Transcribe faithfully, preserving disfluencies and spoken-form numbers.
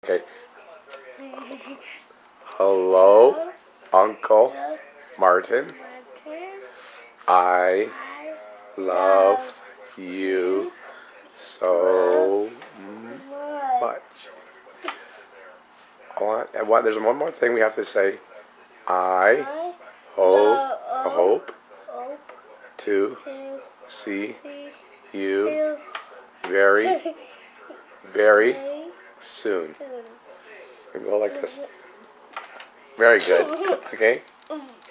Okay. Hello, Uncle Martin. I love you so much. Hold on. And what? There's one more thing we have to say. I hope, hope to see you very, very soon. And go like this. Very good. Okay?